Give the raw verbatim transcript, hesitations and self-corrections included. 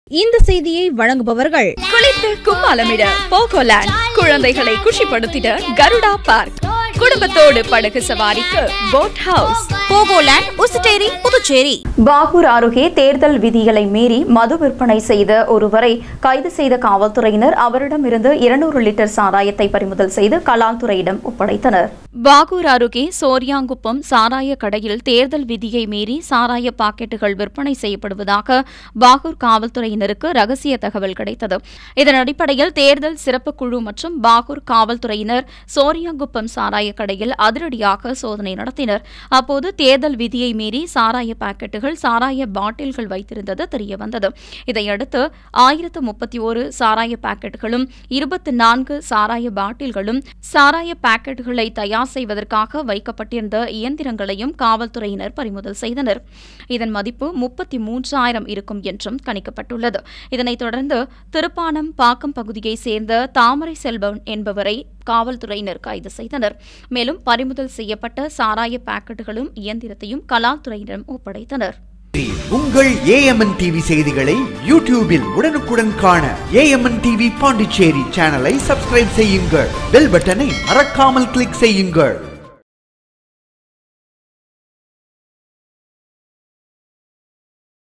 இந்த செய்தியை வழங்குபவர்கள் குளித்து கும்மாளமிட போகோலேண்ட், குழந்தைகளை குஷிப்படுத்திட கருடா பார்க், குடும்பத்தோடு படகு சவாரிக்கு boat house, Pogoland, Ousteri, Puducherry. Bahour அருகே தேர்தல் விதிகளை மீறி மது விற்பனை செய்த ஒருவரை கைது செய்த காவல்துறையினர் அவரிடமிருந்து இருநூறு லிட்டர் சாராயத்தை பறிமுதல் செய்து கலால்துறையிடம் ஒப்படைத்தனர். பாகூர் அருகே சோரியாங்குப்பம் சாராய கடையில் தேர்தல் விதியை மீறி சாராய பாக்கெட்டுகள் விற்பனை செய்யப்படுவதாக பாகூர் காவல்துறையினருக்கு ரகசிய தகவல் கிடைத்தது. இதன் அடிப்படையில் தேர்தல் சிறப்பு குழு மற்றும் பாகூர் காவல்துறையினர் சோரியாங்குப்பம் சாராய கடையில் அதிரடியாக சோதனை நடத்தினர். அப்போது தேர்தல் விதியை மீறி சாராய பாக்கெட்டுகள், சாராய பாட்டில்கள் வைத்திருந்தது தெரியவந்தது. இதையடுத்து ஆயிரத்து முப்பத்தி ஒரு சாராய பாக்கெட்டுகளும் இருபத்தி நான்கு சாராய பாட்டில்களும் சாராய பாக்கெட்டுகளை தயார் செய்வதற்காக வைக்கப்பட்டிருந்த இயந்திரங்களையும் காவல்துறையினர் பறிமுதல் செய்தனர். இதன் மதிப்பு முப்பத்தி மூன்றாயிரம் இருக்கும் என்றும் கணிக்கப்பட்டுள்ளது. இதனைத் தொடர்ந்து திருப்பானம் பாக்கம் பகுதியை சேர்ந்த தாமரை செல்வன் என்பவரை காவல்துறையினர் கைது செய்தனர். மேலும் பறிமுதல் செய்யப்பட்ட சாராய பாக்கெட்டுகளும் இயந்திரத்தையும் கலால்துறையினரிடம் ஒப்படைத்தனர். உங்கள் ஏஎம்என் டிவி செய்திகளை யூடியூபில் உடனுக்குடன் காண ஏஎம்என் டிவி பாண்டிச்சேரி சேனலை சப்ஸ்கிரைப் செய்யுங்கள். பெல் பட்டனை மறக்காமல் கிளிக் செய்யுங்கள்.